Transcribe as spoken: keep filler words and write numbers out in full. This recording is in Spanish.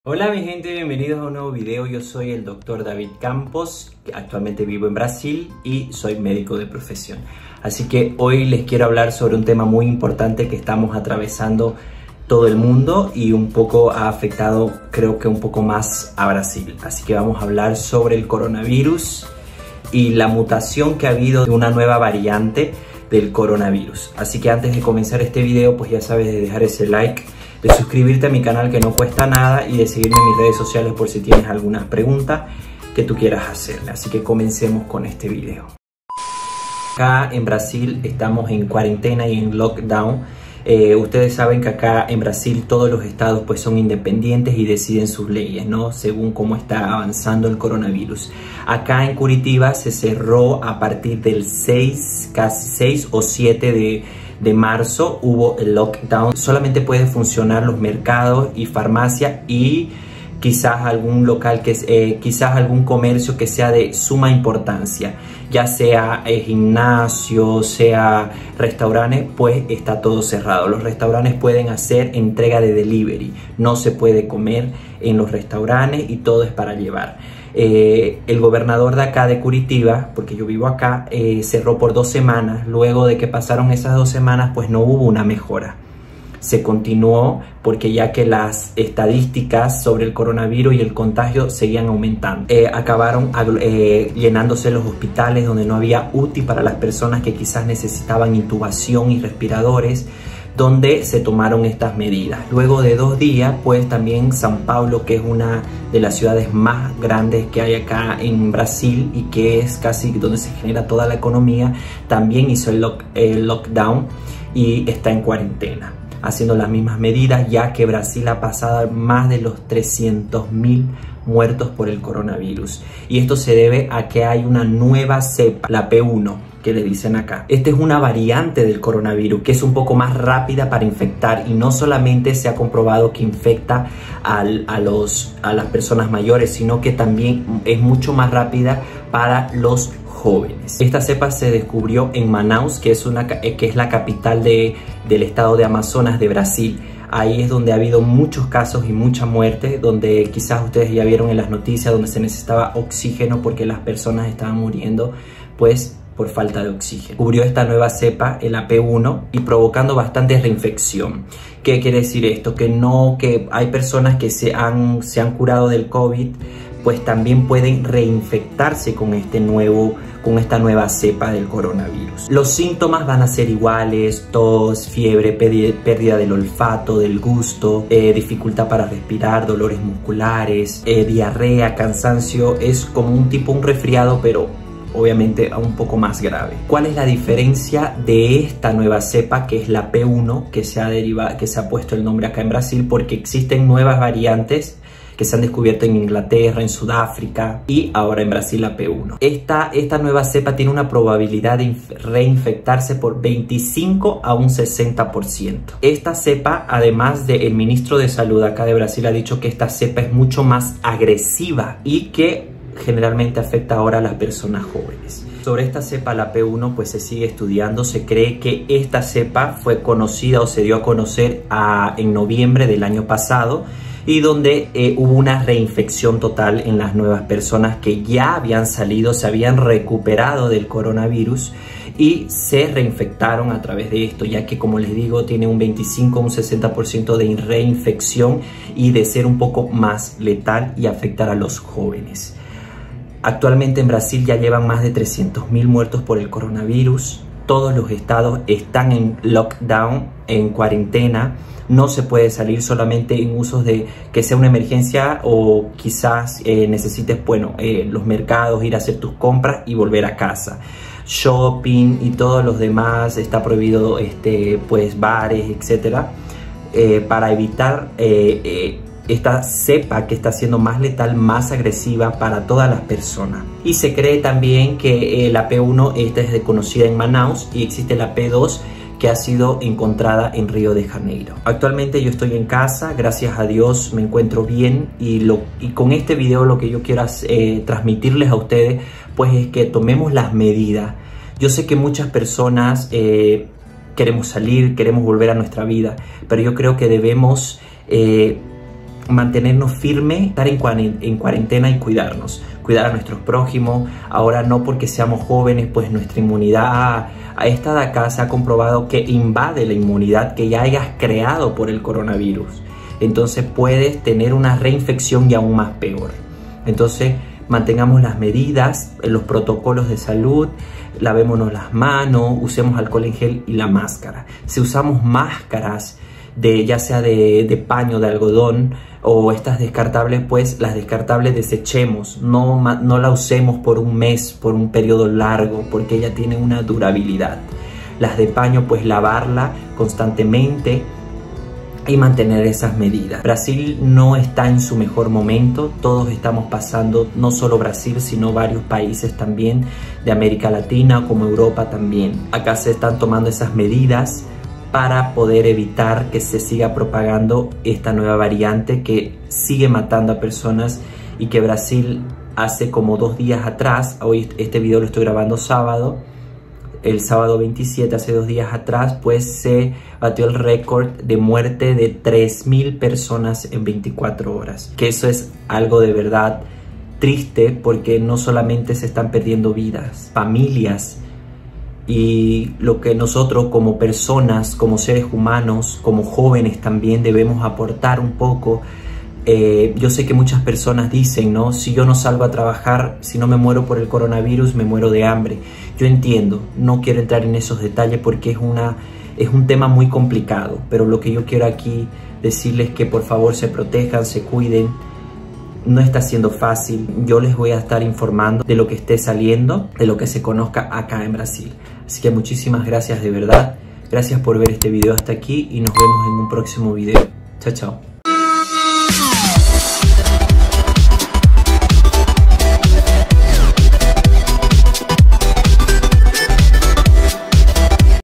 Hola mi gente, bienvenidos a un nuevo video. Yo soy el doctor David Campos, que actualmente vivo en Brasil y soy médico de profesión. Así que hoy les quiero hablar sobre un tema muy importante que estamos atravesando todo el mundo y un poco ha afectado, creo que un poco más a Brasil. Así que vamos a hablar sobre el coronavirus y la mutación que ha habido de una nueva variante del coronavirus. Así que antes de comenzar este video, pues ya sabes de dejar ese like, de suscribirte a mi canal que no cuesta nada y de seguirme en mis redes sociales por si tienes alguna pregunta que tú quieras hacerme. Así que comencemos con este video. Acá en Brasil estamos en cuarentena y en lockdown. Eh, ustedes saben que acá en Brasil todos los estados pues son independientes y deciden sus leyes, ¿no? Según cómo está avanzando el coronavirus. Acá en Curitiba se cerró a partir del seis, casi seis o siete de... de marzo hubo el lockdown. Solamente pueden funcionar los mercados y farmacias y quizás algún local, que eh, quizás algún comercio que sea de suma importancia, ya sea eh, gimnasio, sea restaurantes, pues está todo cerrado. Los restaurantes pueden hacer entrega de delivery, no se puede comer en los restaurantes y todo es para llevar. Eh, el gobernador de acá de Curitiba, porque yo vivo acá, eh, cerró por dos semanas. Luego de que pasaron esas dos semanas pues no hubo una mejora, se continuó porque ya que las estadísticas sobre el coronavirus y el contagio seguían aumentando. Eh, acabaron eh, llenándose los hospitales donde no había U T I para las personas que quizás necesitaban intubación y respiradores, donde se tomaron estas medidas. Luego de dos días, pues también São Paulo, que es una de las ciudades más grandes que hay acá en Brasil y que es casi donde se genera toda la economía, también hizo el, lock, el lockdown y está en cuarentena, haciendo las mismas medidas, ya que Brasil ha pasado más de los trescientos mil muertos por el coronavirus. Y esto se debe a que hay una nueva cepa, la P uno, que le dicen acá. Esta es una variante del coronavirus que es un poco más rápida para infectar y no solamente se ha comprobado que infecta al, a, los, a las personas mayores, sino que también es mucho más rápida para los jóvenes. Esta cepa se descubrió en Manaus, que es, una, que es la capital de, del estado de Amazonas de Brasil. Ahí es donde ha habido muchos casos y mucha muerte, donde quizás ustedes ya vieron en las noticias, donde se necesitaba oxígeno porque las personas estaban muriendo pues por falta de oxígeno. Cubrió esta nueva cepa, el A P uno, y provocando bastante reinfección. ¿Qué quiere decir esto? Que no, que hay personas que se han, se han curado del COVID, pues también pueden reinfectarse con este nuevo, con esta nueva cepa del coronavirus. Los síntomas van a ser iguales: tos, fiebre, pérdida del olfato, del gusto, eh, dificultad para respirar, dolores musculares, eh, diarrea, cansancio. Es como un tipo un resfriado, pero obviamente un poco más grave. ¿Cuál es la diferencia de esta nueva cepa, que es la P uno, que se ha derivado, que se ha puesto el nombre acá en Brasil? Porque existen nuevas variantes que se han descubierto en Inglaterra, en Sudáfrica y ahora en Brasil la P uno. Esta, esta nueva cepa tiene una probabilidad de reinfectarse por veinticinco a un sesenta por ciento. Esta cepa, además del ministro de Salud acá de Brasil, ha dicho que esta cepa es mucho más agresiva y que generalmente afecta ahora a las personas jóvenes. Sobre esta cepa, la P uno, pues se sigue estudiando. Se cree que esta cepa fue conocida o se dio a conocer a, en noviembre del año pasado, y donde eh, hubo una reinfección total en las nuevas personas que ya habían salido, se habían recuperado del coronavirus y se reinfectaron a través de esto, ya que, como les digo, tiene un veinticinco a un sesenta por ciento de reinfección y de ser un poco más letal y afectar a los jóvenes. Actualmente en Brasil ya llevan más de trescientos mil muertos por el coronavirus. Todos los estados están en lockdown, en cuarentena. No se puede salir, solamente en usos de que sea una emergencia o quizás eh, necesites, bueno, eh, los mercados, ir a hacer tus compras y volver a casa. Shopping y todos los demás está prohibido, este, pues bares, etcétera, eh, para evitar eh, eh, esta cepa que está siendo más letal, más agresiva para todas las personas. Y se cree también que eh, la P uno esta es conocida en Manaus y existe la P dos que ha sido encontrada en Río de Janeiro. Actualmente yo estoy en casa, gracias a Dios me encuentro bien y, lo, y con este video lo que yo quiero eh, transmitirles a ustedes pues es que tomemos las medidas. Yo sé que muchas personas eh, queremos salir, queremos volver a nuestra vida, pero yo creo que debemos eh, mantenernos firmes, estar en cuarentena y cuidarnos, cuidar a nuestros prójimos. Ahora no porque seamos jóvenes, pues nuestra inmunidad a esta de acá se ha comprobado que invade la inmunidad que ya hayas creado por el coronavirus. Entonces puedes tener una reinfección y aún más peor. Entonces mantengamos las medidas, los protocolos de salud, lavémonos las manos, usemos alcohol en gel y la máscara. Si usamos máscaras, de, ya sea de, de paño, de algodón o estas descartables, pues las descartables desechemos, no, no la usemos por un mes, por un periodo largo, porque ella tiene una durabilidad. Las de paño, pues lavarla constantemente y mantener esas medidas. Brasil no está en su mejor momento, todos estamos pasando, no solo Brasil, sino varios países también de América Latina, como Europa también. Acá se están tomando esas medidas para poder evitar que se siga propagando esta nueva variante que sigue matando a personas, y que Brasil hace como dos días atrás, hoy este video lo estoy grabando sábado, el sábado veintisiete, hace dos días atrás, pues se batió el récord de muerte de tres mil personas en veinticuatro horas. Que eso es algo de verdad triste, porque no solamente se están perdiendo vidas, familias, y lo que nosotros como personas, como seres humanos, como jóvenes también debemos aportar un poco. Eh, yo sé que muchas personas dicen, ¿no? Si yo no salgo a trabajar, si no me muero por el coronavirus, me muero de hambre. Yo entiendo, no quiero entrar en esos detalles porque es, una, es un tema muy complicado, pero lo que yo quiero aquí decirles es que por favor se protejan, se cuiden. No está siendo fácil. Yo les voy a estar informando de lo que esté saliendo, de lo que se conozca acá en Brasil. Así que muchísimas gracias de verdad. Gracias por ver este video hasta aquí y nos vemos en un próximo video. Chao, chao.